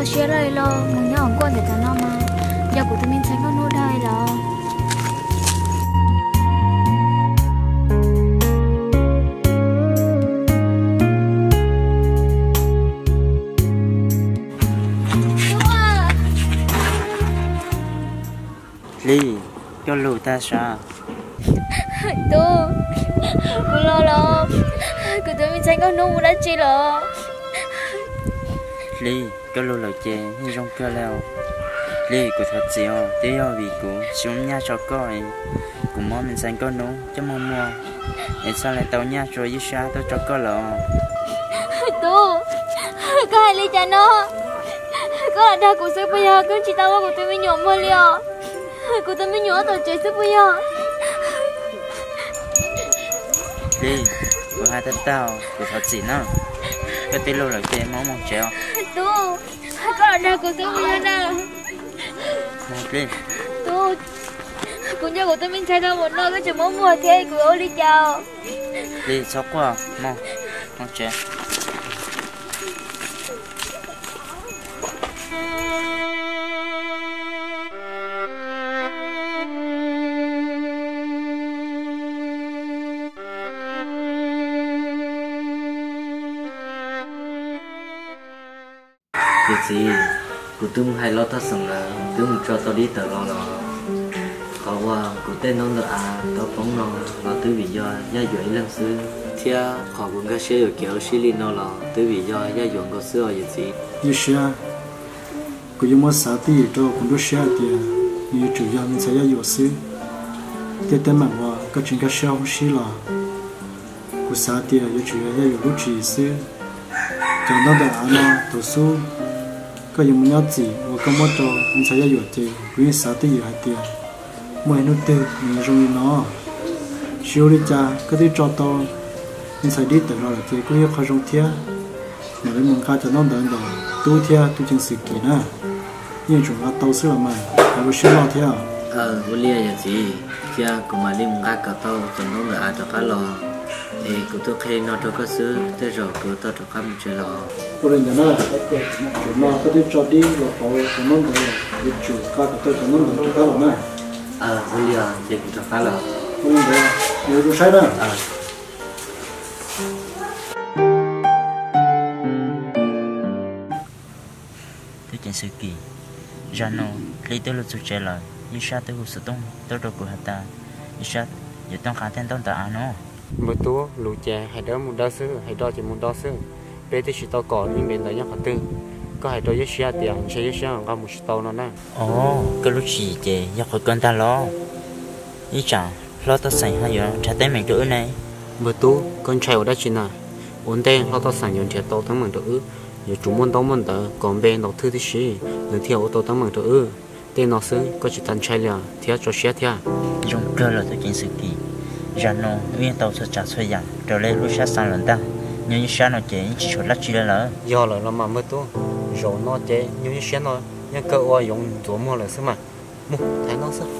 xe đây lo mình nhớ không quan để thằng nó mà giờ của tụi mình sẽ có nô đây lo Ly cho lù ta sao tu cô lo của tụi mình sẽ có nô đã chi lo Ly cho lù lời chè như trong cơ leo Ly của thật chiều tí ho vì của xuống nhà cho coi của món mình sẽ có nô cho mong mua để sao lại tàu nhà rồi với xa tôi cho có lọ tu có hai ly cho nó có là đa của sư bây giờ cứ chỉ tao của tụi mình nhỏ mơ liò của tụi mình nhỏ tao chơi sư bây giờ Ly của hai tên tao của thật gì nữa cái tí lù lời chè món mong chéo tu có là đa của sư bây giờ nè Ly tu cũng như của tụi mình thay ra một nơi cái chữ món mùa thế của ô ly chào Ly sốc quá mong chéo cái gì của tôi hay lo thắt sừng là tôi cho tao đi tờ lo họ qua của tên nó là tao phóng nó từ vì do gia duy lần xưa thì họ cũng có xe ở kiểu xử lý nó là từ vì do gia duy có xưa ở gì như xe của những món xả tí cho cũng đốt xe thì như chủ yếu mình sẽ gia duy xứ thì tên mạngว่าก็จึงก็เช่าxí là của xả thì như chủ yếu gia duy lúc chỉ xứ chẳng đâu đã nó tổ số có những món gì và có món trò mình sẽ gia duy thì cũng xả tí hay tiền mỗi nút từ mình dùng nó chiếu đi cha có thể cho to mình sẽ đi tới rồi thì cũng khó dùng thiệt mà để mình khai cho nó đỡ đỡ tu thiệt tu chân sự kỳ nè nhưng chúng ta tàu sữa mà phải biết lo thiệt vô lia là gì thì cũng mà đi mình khai cả tàu cho nó là cho cái lo thì của tôi khi nó cho cái sữa thế rồi của tôi cho cái mình chơi lo cô lên cho nó chúng nó có thể cho đi rồi họ cho nó đỡ để chủ khai cả tàu cho nó đỡ cho cái lo nè vô lia thì cũng cho cái lo cô lên đó người tôi sai đó chuyện sự kỳ ra nó lấy tôi lúc chơi lời như sao tôi sẽ tung tôi đâu của ta như sao giờ tao khá tên tao ta nó một túa lũ chè hay đó một đo sư hay đo chỉ một đo sư bây giờ chỉ tao có những bên đó nhá khẩn tư có hay đo với xe tiền xe với xe có một tàu nó nè ồ cái lúc gì chè giờ khỏi con ta lo ý chẳng lo tao sành hay giờ trả tên mình chỗ này một túa con trai ở đây chỉ nào ổn định lo tao sành giờ trả tàu thắng mình chỗ giờ chúng muốn tao muốn tao còn bên đầu thứ gì nên theo ô tô thắng mình chỗ tên nó sư có chỉ thành trai là theo cho xe theo dùng cơ là tôi chuyện sự kỳ ra nó nguyên tàu sẽ trả xoay giảm rồi lên lúc sát sang lần ta nhưng như sao nó chế chỉ cho lắc chi lên lỡ do là nó mà mới túa rồi nó chế như xe nó nhưng cơ oai dùng chỗ mua là sao mà mua thấy nó sao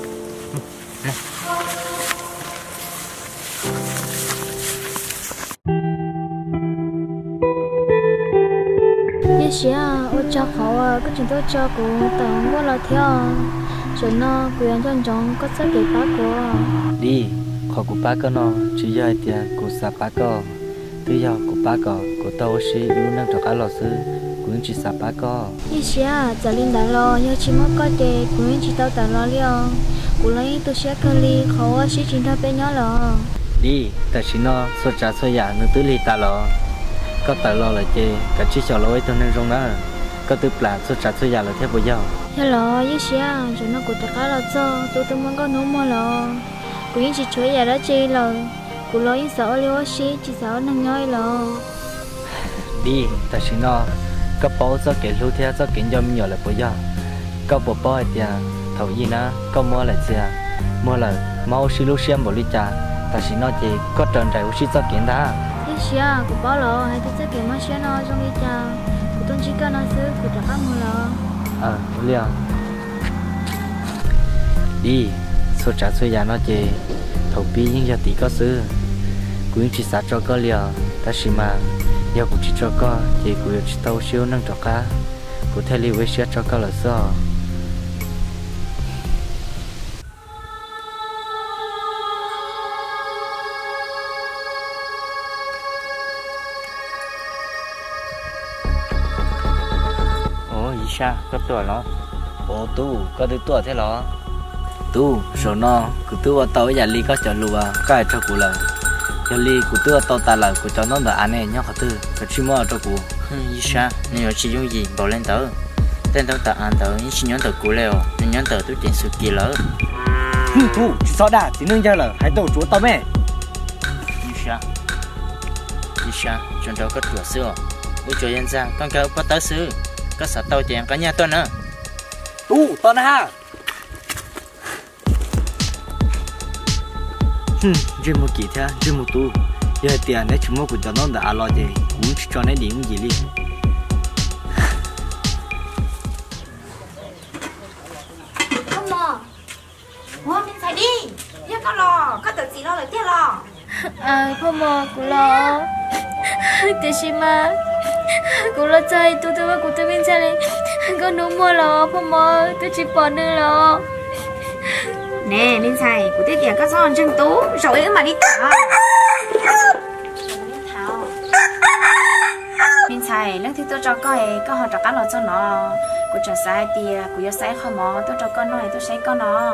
như xe ô cho họ cái chúng tôi cho của tao có lo theo rồi nó quyền cho chồng có sẽ kể bác của đi họ của bác nó chỉ do tiền của sa bác có tự do của bác của tao sẽ luôn năng cho cái lò sư cũng chỉ sa bác có như xe giờ linh đã lo như chỉ mất có để cũng chỉ tao đã lo liền của lấy tôi sẽ cơ li họ sẽ chính thức bên nhau lo đi tại chỉ nó số trả số giả nó tự li ta lo có tài lo là chơi cả chiếc trò lối tôi nên rong đó có tự là số trả số giả là thế bây giờ hello như xe rồi nó cũng tất cả là cho tôi muốn có nấu món lo cũng chỉ chơi giờ đó chơi lo của lo những sợ liêu xí chỉ sợ năng nhoi lo đi tại chỉ nó có bao giờ kể lưu theo cho kiến cho mình nhiều là bây giờ có bộ bao thì thầu gì nữa có mua là gì mua là mau xí lúc xem bộ ly trà tại chỉ nó chỉ có trần trái xí cho kiến ta như xe của bao lo hay tôi sẽ kể mà xe nó trong ly trà của tôi chỉ cần nó xứ của tất cả mua lo liền đi số trả số giá nó chỉ thầu pi những giá tỷ có xứ cũng chỉ sát cho có liền ta chỉ mà giờ cũng chỉ cho có chỉ cũng chỉ tàu siêu năng cho cá cô theo liu với sữa cho con là sao ồ ý sao có tuổi nó ồ tu có đứa tuổi thế đó tu số nó cứ tu vào tàu giờ li có cho lùa cái cho cụ là cho li cụ tu tàu ta là cụ cho nó là anh này nhóc họ tư cái chim mò cho cụ ý sao nếu chỉ dùng gì bảo lên tớ tên tớ ta ăn tớ ý chỉ nhón tớ cũ leo nên nhón tớ tôi tiền sự kỳ lỡ tu chỉ sao đã chỉ nương ra là hãy tổ chúa tao mẹ ý sao chúng tôi có tuổi xưa ui trời yên ra con kéo có tới xứ có sợ tao tiền cả nhà tôi nữa tu tao ha riêng một kỳ thế riêng một tu giờ tiền đấy chúng tôi cho nó đã lo gì cũng cho nó điểm gì đi không mò hoa mình phải đi nhớ con lò có tự gì lo lại tiếc lò không mò cụ lo thế gì mà cụ lo chơi tôi của tôi bên chơi này có nấu mua lo không mò tôi chỉ bỏ nữa lo nè mình xài của tiết tiền các son chân tú rồi mà đi thảo mình xài lúc thì tôi cho coi có họ cho cá lò cho nó của cho sai tiền của yêu sai không mò tôi cho con nói tôi sai con nó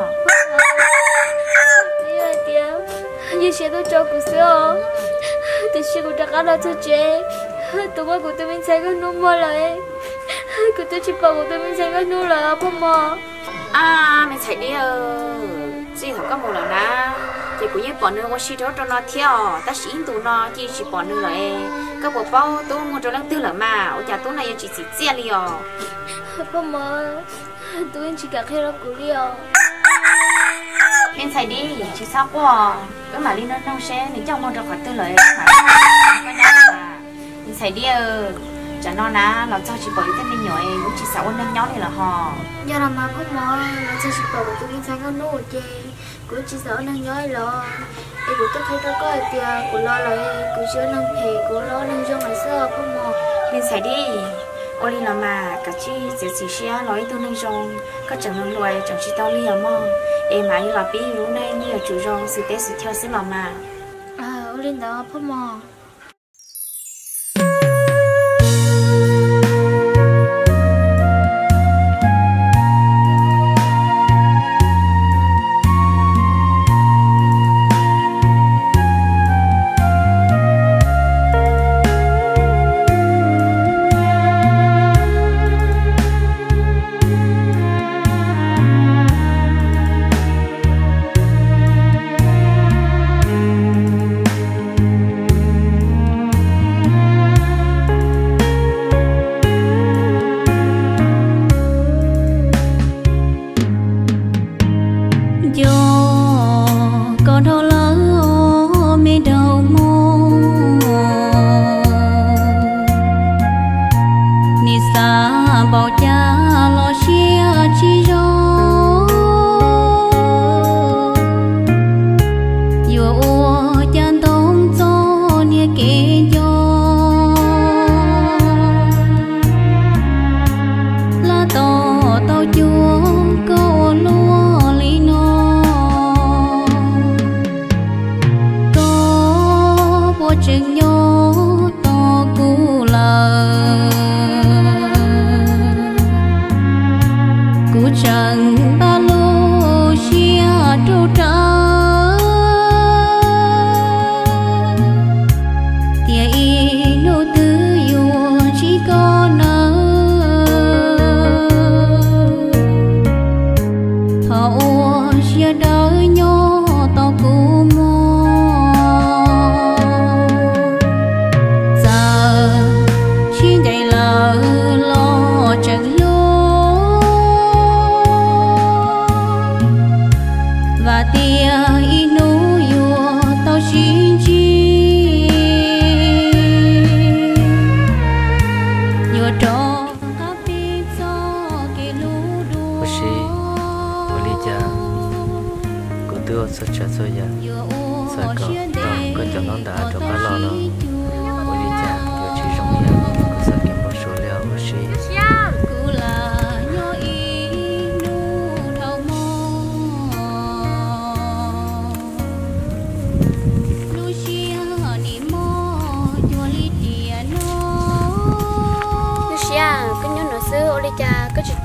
như xe tôi cho cụ xưa thì xe cụ cho cá lò cho chế tôi qua của tôi bên sai có nấu mua lại của tôi chỉ bảo của tôi bên sai có nấu là không mò mình xài đi chỉ thằng có một lần na thì cũng như bọn nữa có xí đó cho nó theo ta xí tụ nó chỉ bọn nữa lại các bộ bao tôi mua cho lăng tư là mà ở nhà tôi này chỉ chia liò không mò tôi chỉ cả khi nó cụ liò mình xài đi chỉ sao quá cái mà linh nó nông xe nên trong mong cho khỏi tư lợi mình xài đi chả nó ná làm sao chỉ bảo tên mình nhỏ cũng chỉ sáu nâng nhỏ này là họ giờ làm mà không mò là sao chỉ bảo tôi bên sai có nấu chê cũng chỉ sáu nâng nhỏ lo thì của tôi thấy nó có tiền của lo lại của chưa nâng hề của lo nâng trong ngày xưa không mò mình xài đi ôi đi làm mà cả chi chỉ xe nói tôi nâng trong các chẳng nâng loài chẳng chỉ tao li à mong em mà như là bí lúc này như là chủ rong sự tế sự theo sự làm mà ôi lên đó không mò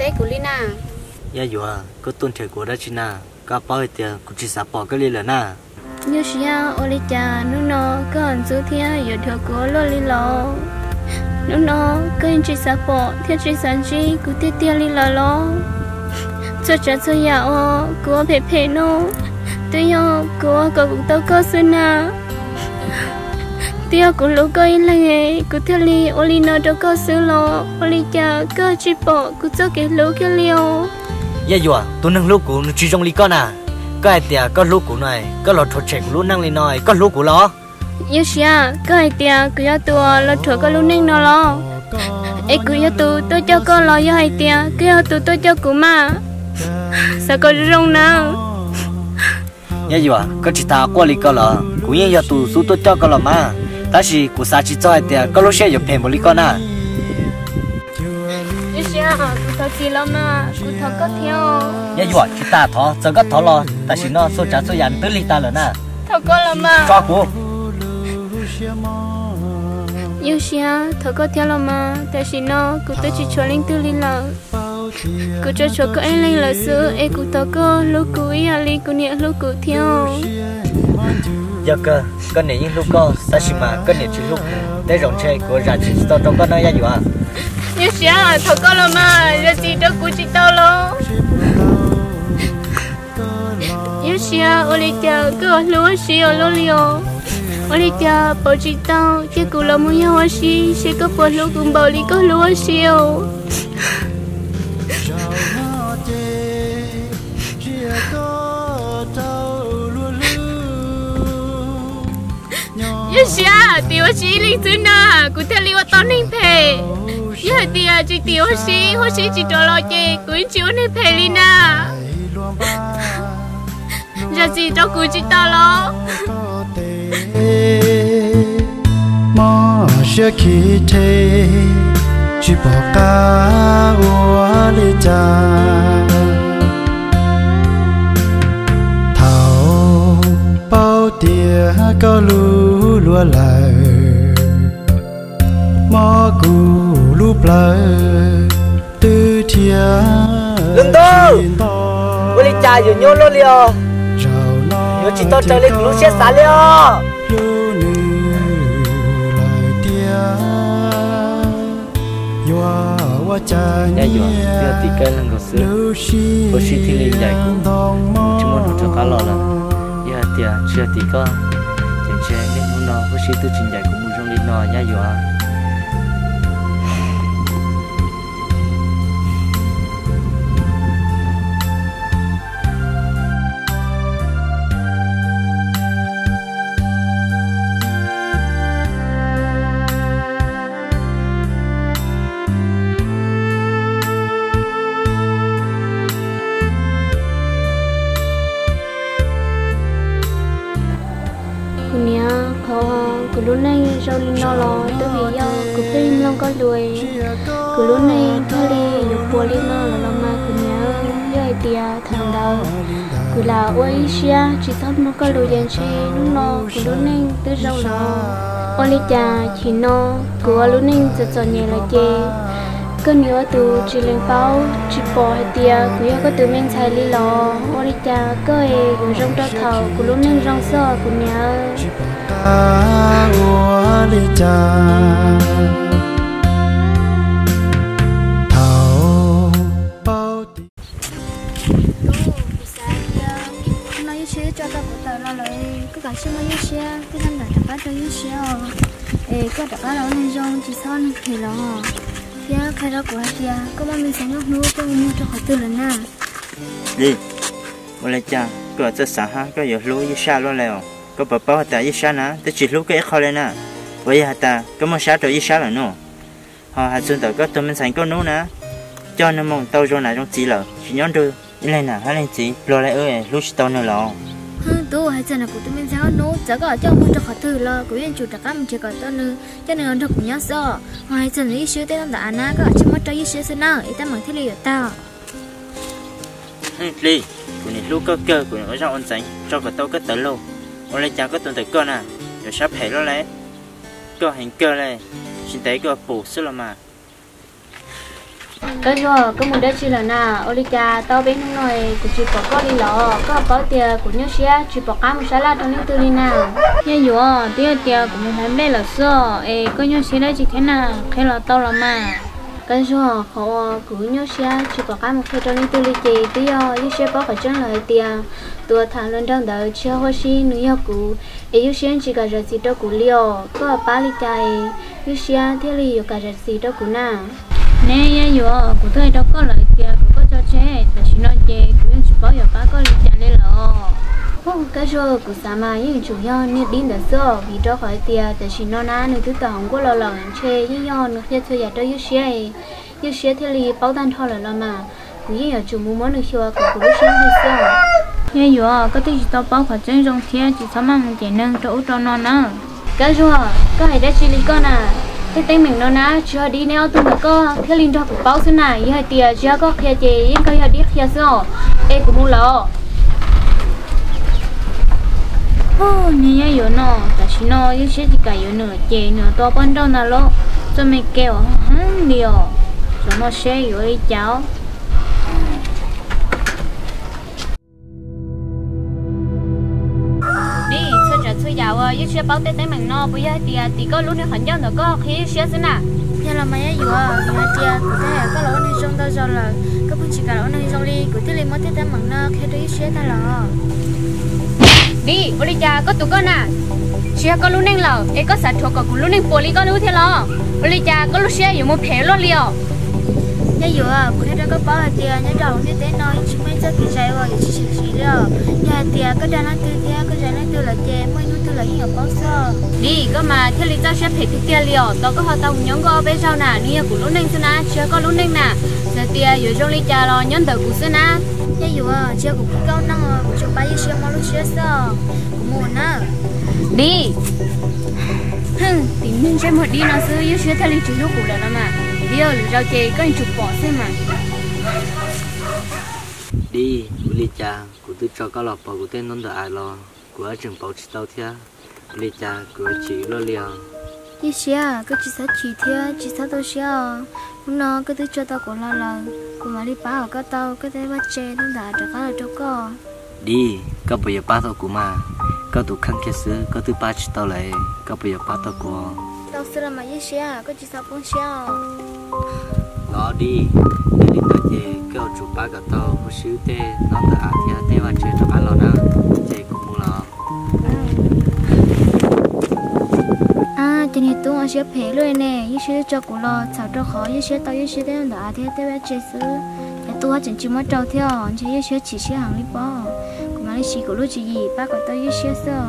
té của Lina ya dùa có tuân theo của đó chứ na có bao tiền cũng chỉ sắp bỏ cái li là na như xia ô li cha nó có anh số thia giờ thừa của lo li lo nó có anh chỉ sắp bỏ theo chỉ sản chi của tia li lo cho cha cho ya ô của phê nó tôi yo của cũng tao có xuân na tia của lũ coi là nghề của theo li ô li nó đâu có sửa lo ô li cha có chỉ bỏ của cho cái lũ kia liều ya dùa tôi nâng lúc của nó chỉ trong li con à có ai tia có lúc của này có lọt thổi chèn của lúc nâng li nói có lúc của nó yêu xia có ai tia của yo tua lọt thổi có lúc nâng nó lo ấy của yo tu tôi cho con lo yo ai tia cái yo tu tôi cho của mà sao có rong nào ya dùa có chỉ ta qua li con là cũng như ya tu số tôi cho con là mà ta chỉ của sa chỉ cho ai tia có lúc sẽ nhập thêm một li con à yêu xia của thằng gì lo mà của thằng có theo ya dùa chỉ ta thọ giờ có thọ lo ta chỉ nó số trả số dàn tới li ta rồi nè thằng có lo mà cho của yêu xia thằng có theo lo mà ta chỉ nó của tôi chỉ cho linh tư li là của cho có anh linh là sữa em của thằng có lúc của ia li của nhẹ lúc của theo giờ cơ con này những lúc con ta chỉ mà con này chỉ lúc để rộng chơi của ra chỉ tao trong con nói ya dùa yêu xia thằng có lo mà ra chỉ đó của chỉ tao lo yêu xia ô li cha có lúa xia lo liò ô li cha bảo chỉ tao chỉ của lo muốn yêu xia sẽ có bảo lúa cùng bảo li có lúa xia yêu xia tiêu xí linh thứ na của theo liò tao ninh phê yêu tiêu chỉ tiêu xí hồ xí chỉ cho lo chơi của chịu ninh phê lina ra gì cho cô chị ta lo mà sẽ khi thế chỉ bỏ cả qua đi cha thảo bao tia có lú lúa lại mà cù lú plei từ thia đừng đâu ôi cha dù nhô lo liò nhớ chỉ tao chơi lên lú xe xả liò ya dùa giờ thì cây lần đầu xưa bố sĩ thì lên dài cũng chỉ muốn hỗ trợ cá lò là giờ thì chưa thì có chuyện chơi nên muốn nó bố sĩ tư trình dài cũng muốn trong lên nó ya dùa lúc này rau nó lo tôi vì do của phim long có lùi của lúc này thôi đi dục bùa đi nó là mà của nhớ với tia thằng đầu của là ôi xia chỉ thốt nó có lùi dàn xe lúc nó của lúc này tôi rau nó ôi lý cha chỉ nó của lúc này giật giật nhẹ là chê cơn nhớ từ chỉ lên pháo chỉ bỏ tia của do có từ men xài li lò ôi lý cha có e của rong cho thầu của lúc này rong sơ của nhớ qua đi cha thảo bao tì nó yêu xe cho tao của tao lo rồi cứ cả xe nó yêu xe cái thằng đã bắt tao yêu xe có đã bắt nó nên rong chỉ son thì lo phía khai đó của kia có bao mình sống nuôi cho mình cho họ tư lần na đi ôi cha có cho xã ha có giờ lúa yêu xa lo lèo có bảo bảo ta ít sáng nè, tới chỉ lúc cái khó lên nè, bây giờ ta có một sáng rồi ít sáng là nô, họ hạt xuân tới có tụi mình sản có nô nè, cho nên mong tao cho này trong chỉ là chỉ nhón đưa, lên nè, hay lên chỉ, lo lại ơi, lúc tao nữa lo. tôi hạt xuân là của tụi mình sản nô, giờ có cho mua cho họ thử lo, của viên chủ đặc cam chỉ có tao nữa, cho nên nó cũng nhớ sợ, hạt xuân là ít xíu tao đã ăn có chỉ mất cho ít xíu nào, ít tao mang theo lì tao. Lì, của này lúc có cơ của nó trong ôn sánh, cho cả tao cái tớ lâu. Ôi cha có tuần tới con à, rồi sắp hết rồi đấy, có hành cơ này, xin thấy có bổ sức là mà. cái rồi có một đứa chị là nào Olivia tao bên hôm nay của chị có đi lọ có tiền của nhớ xe chị bỏ cá một salad la trong những tư đi nào nhớ rồi tiền của mình làm đây là sao có nhớ xe đấy chị thế nào thế là tao là mà cái rồi họ cứ nhớ xe chỉ bỏ cá một khay trong những tư đi chị tí nhớ xe bỏ phải chân lại tiền tôi thằng lên trong đời chưa hoa xí nữa yêu cũ nhớ xe chỉ cả giờ gì đó cũ liều có ba lít chạy nhớ xe thế liều cả giờ gì đó cũ nào nè nhớ rồi của tôi đâu có lợi tiền có cho chếแต่ฉันnói chế cứ chỉ bảo giờ ba có lít chạy lên lọ cái rồi của sao mà những chủ yếu nên đi được sao vì đó khỏi tiềnแต่ฉันnói na nên thứ tổng của lo lợn chế những do nó theo thời gian đó như xe thế li bảo tan thôi là mà cũng như là chủ muốn được chưa của lúc sáng hay sao nhớ rồi có tí tao bảo phải chân trong thiên chỉ sao mà mình chỉ nâng chỗ cho nó nữa cái rồi có hay đã chỉ li con à cái tên mình nó ná chưa đi neo tôi mà có cái linh cho của báo thế này như hai tiền chưa có kia chị những cái đi kia sao em cũng muốn lo nhớ rồi nó tại sao nó như thế thì cả rồi nữa chị nữa to bên đâu nào lo cho mình kêu hả điều cho nó sẽ rồi cháu thôi giàu ơi, yêu xe báo tết tới mình no, bây giờ thì có lúc này khẩn trương rồi có khi xe thế nào? Giờ là mấy giờ à? Giờ chia cụ thể có lỗ này trong đâu rồi là có bút chỉ cả lỗ này trong đi, cụ thể là mới tết tới mình no, khi đấy xe ta là đi, bây giờ có tụi con à? Xe có lúc này là, em có sản thuộc của lúc này bồi lý con lúc thế lo, bây giờ có lúc xe dùng một phe lo liều. Nhớ giờ à, cụ thể có bao nhiêu tiền, nhớ đầu như thế nói chỉ mấy giờ thì chạy vào chỉ rồi, nhà tiền có đàn ăn tiền tiền có đàn ăn tiền là chè, mấy núi tiền là nhiều bao giờ. Đi, có mà thế lý ta sẽ phải thực tiền liều, tao có họ tao nhóm có bây giờ nè, đi của lúc này thế nào, chưa có lúc này nè, giờ tiền giờ trong lý trà lo nhóm đầu của thế nào. Nhớ giờ à, chưa cũng cao năng rồi, chụp bao nhiêu xe mà lúc xe sao, cũng muốn à. Đi. Tìm mình xem một đi nó xưa, yêu xe thế lý chỉ lúc của là mà. Bây giờ rau chè có anh chụp bỏ xem mà đi uli cha của tôi cho các lọ bỏ của tên non đợi ai lo của trường bảo chỉ tao thia uli cha của chỉ lo liều như xe cái chỉ sao chỉ thia chỉ sao tôi xe nó cái tôi cho tao của lo của mà đi bảo cái tao cái tay bắt chè nó đã được cái là đâu có đi các bây giờ ba tao của mà các tụ khăn kia xứ các tụ ba chỉ tao lại các bây giờ ba tao của tao xưa mà như xe cái chỉ sao bốn xe nó đi để đi tới chơi kêu chụp ba cái tàu một xíu tê nó tự ăn thì tê vào chơi cho ăn lo nè chơi cũng mua lo cho nên tôi ăn sẽ phê rồi nè như xe cho cụ lo chào cho khó như xe tao như xe tê nó ăn thì tê vào chơi xứ để tôi chẳng chỉ mất trâu theo chứ như xe chỉ xe hàng đi bỏ mà lấy chỉ của lúc chỉ gì ba cái tao như xe sao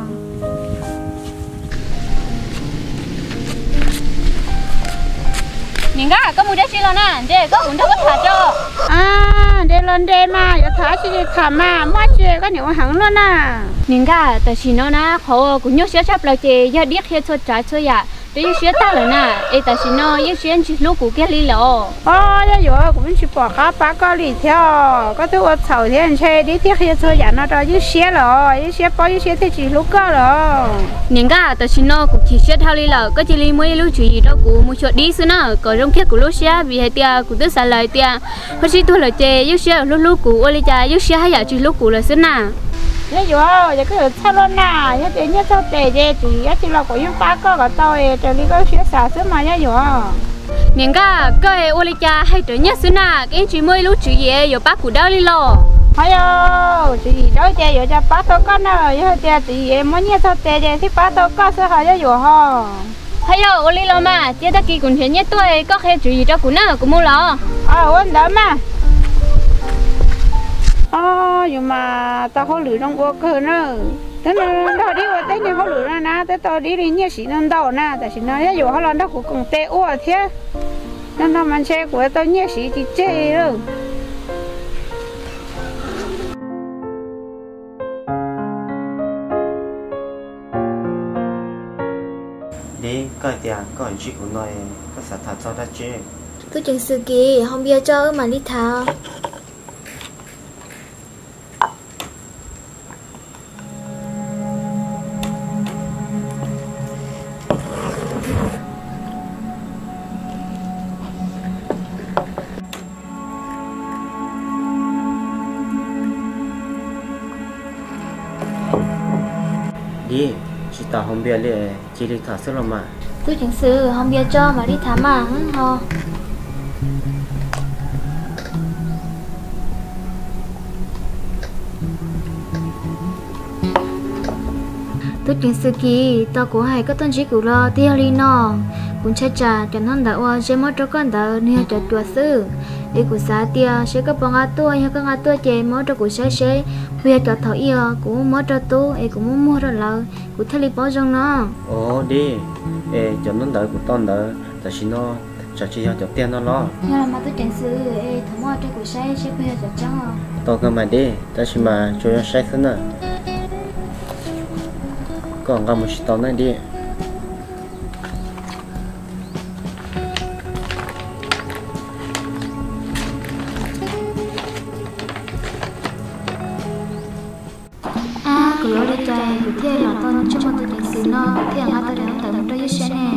nhìn cả có một đứa chị lo nè, để có uống đâu có thả cho. Để lần đây mà, giờ thả chị thả mà, mất chị có nhiều hàng luôn à. Nhìn cả, tại chị nó na, họ cũng nhớ sẽ chấp lại chị, giờ điếc hết cho trái cho ya, để sẽ ta rồi nè, tại chị nó, giờ sẽ chỉ lúc của cái ly lọ. Giờ giờ cũng chỉ bỏ cá ba có lì theo, có thứ ở sầu thì anh chơi đi tiếc hết cho ya nó cho giờ sẽ rồi, giờ sẽ bao giờ sẽ thì chỉ lúc có rồi. Nhìn cả, tại chị nó cũng chỉ sẽ thao ly lọ, có chỉ ly mới lúc chuyện gì đó cũng một chỗ đi xưa nè, có trong kia của lúc sẽ vì hay tia cũng tức xả lời tia, họ chỉ tôi là chơi, giờ sẽ lúc của Oli cha, giờ sẽ hay giờ chỉ lúc của là xưa nè. Nhớ giờ cái sao luôn nè, nhớ tiền nhớ sao tệ vậy chỉ là của những ba có tôi trời đi có xía xả xứ mà nhớ nhìn cái Oli cha hay trời nhớ xứ nè, cái chị mới lúc chuyện gì giờ bác của đâu đi lo. Hay chị đâu chơi giờ cho ba tôi có nè, giờ chơi chị em muốn nhớ sao tệ vậy thì ba tôi có sẽ hay nhớ ha. Hay Oli lo mà, chơi ta kỳ cũng thấy nhớ tôi có khi chuyện gì đó của nó cũng mua lo. Ổn đó mà. Nhưng mà tao không lựa trong cuộc cơ nữa thế nên tao đi qua tết này không lựa ra nè tao đi nhớ xí nên đâu nè tại xí nó nhớ họ làm đâu cũng cùng tê ua thế nên nó mang xe của tao nhớ xí thì chơi rồi đi coi tiền coi chị của nói có sản thật cho ta chứ tôi chẳng sự kỳ không biết cho mà đi thảo đi chỉ tao không biết liền chỉ đi thả sức lắm mà tôi chẳng sự không biết cho mà đi thả mà ho tôi chẳng sự kỳ tao cũng hay có tôn chỉ của lo tiêu li nó cũng chơi trà cho nó đã qua chơi mất cho con đã nè cho tua sư để của xã tia sẽ có bằng tua hay có tua chơi mất cho của sẽ bây giờ thọ yêu cũng mất cho tôi ấy cũng muốn mua rồi là cũng thay li bao trong nó đi cho nó đợi của con đợi tại vì nó cho chị cho tiền nó lo nhưng là mà tôi chẳng sự thằng mua cho của sẽ bây giờ cho tao cơ mà đi tại vì mà cho sai thế nào còn một chút tao này đi cứ lối đi chơi cứ thế là con cho một tôi xí nó thế là tôi đang tự tôi yêu xe nè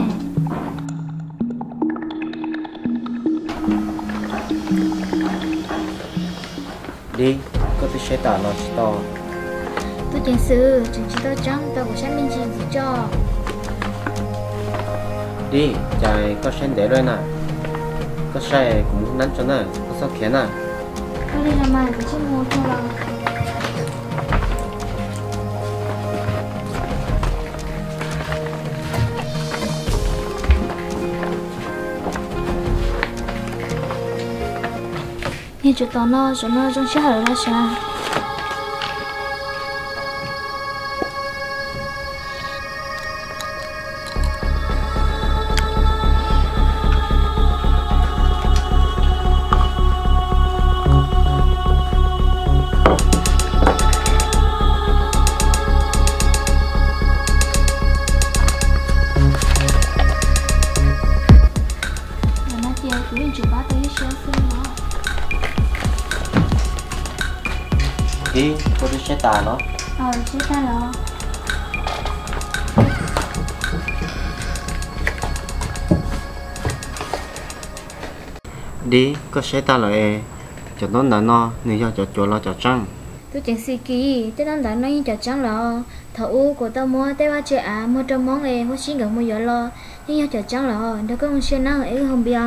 đi có tôi sẽ tả nó to tôi chẳng sự chẳng chỉ tôi trắng tôi cũng sẽ minh gì cho đi chạy có sen để rồi nè có xe cũng nắn cho nè có sao khiến nè có đi làm mà chỉ mua thôi là như chỗ tao nó trong xe ở đó sao đi có tôi sẽ tả nó sẽ tả nó đi có sẽ tả lại cho nó là nó nếu cho chỗ lo cho trăng tôi chẳng xì kỳ tôi đang đánh nó như cho trắng lo thầu của tao mua tao ba chơi mua trong món em có xin gần mua giờ lo nhưng cho trắng lo đâu có một xe nào ấy không biết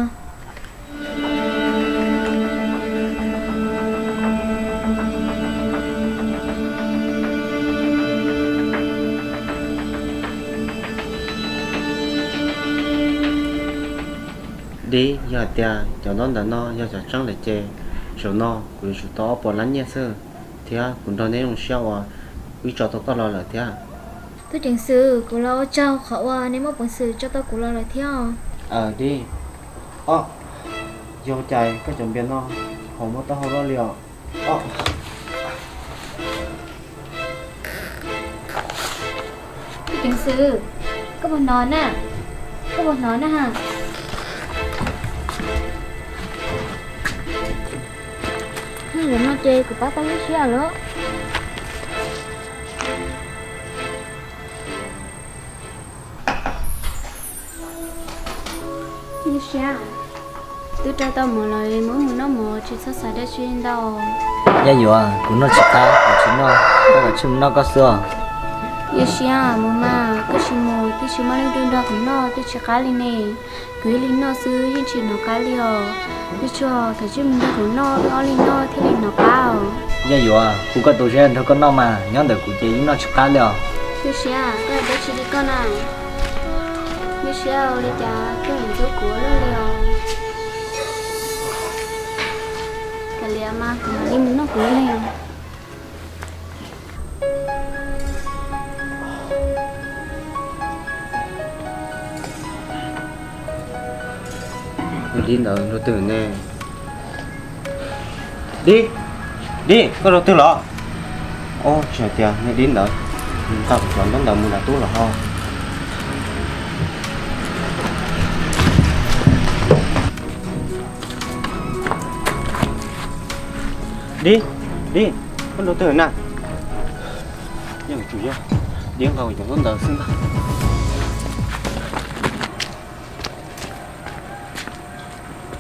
đi giờ tia cho nó là nó giờ cho trăng lại chơi số nó cũng số to bỏ lăn nhẹ sơ thì cũng đó nên ông sao quý cho tôi có lo là thế tôi chẳng sự của lo cho họ nếu mà bận sự cho tôi của lo là theo đi vô chạy có chuẩn bị nó không có tao không lo liều tôi chẳng sự có một nón nè ha rồi nó chơi của bác tao biết xíu nữa như sao tôi cho tao một lời muốn nó một chỉ sát sài để xuyên đâu ya nhiều cũng nó chỉ ta cũng chỉ nó có là chim nó có xưa như sao mà cái gì mà cái gì mà lên đường đó cũng nó tôi chỉ cá lên nè cứ lên nó xứ nhưng chỉ nó cá liều tôi cho cái chim đó cũng nó lên nó thế lên nó cao ya nhiều cũng có tổ chức thôi con nó mà nhớ được cũng chỉ nó chỉ cá liều như sao cái đó chỉ đi con này như sao đi cha cái hình dấu của nó liều cái liều mà nhưng nó cũng liều đi đâu rồi từ nè đi có đầu tư lọ trời tiền này đi đâu tao chọn đón đầu mua là tú là ho đi con đầu tư nè nhưng chủ yếu đi ngồi chọn đón đầu xin ta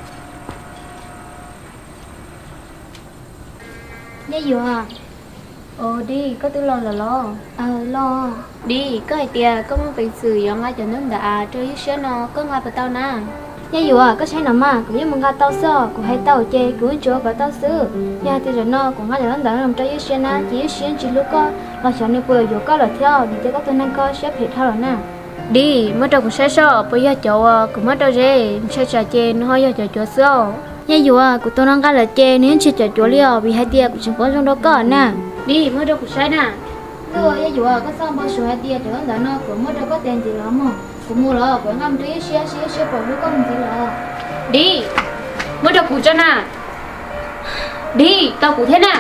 nhớ vừa đi có tư lo lo đi có ai tia có muốn phải xử giống ai cho nên đã chơi xíu nó có ai phải tao na nhà dù có sai nó mà cũng như một gà tao sơ cũng hay tao chê cũng chúa có tao sư nhà thì rồi nó cũng ngay là nó làm cho xíu na xíu chỉ lúc có là cho nên vừa dù có là theo thì tôi có thể năng có xếp hết theo rồi nè đi mới đâu cũng sai sơ bây giờ chỗ cũng mới đâu rồi chơi chê nó hơi giờ chỗ sơ nhà dù của tôi đang gà là chê nếu chơi chỗ liều vì hai tia cũng chẳng có trong đó có nè đi mới đâu cũng sai nè tôi nhà dù có xong bao số hai tia trở là nó cũng mới đâu có tiền gì lắm mà cũng mua rồi cũng ngâm tí xíu bỏ với con gì rồi đi mới đâu cũng cho nè đi tao cũng thế nè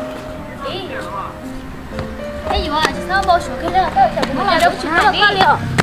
đi nhà dù chỉ xong bao số cái đó tao cũng mới đâu cũng có liều